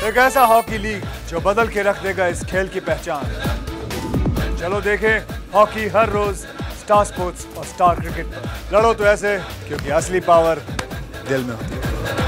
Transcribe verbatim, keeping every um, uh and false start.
एक ऐसा hockey league जो बदल के रख देगा इस खेल की पहचान। चलो देखें हॉकी हर रोज स्टार स्पोर्ट्स और स्टार क्रिकेट पर। लड़ो तो ऐसे, क्योंकि असली पावर दिल में होती है।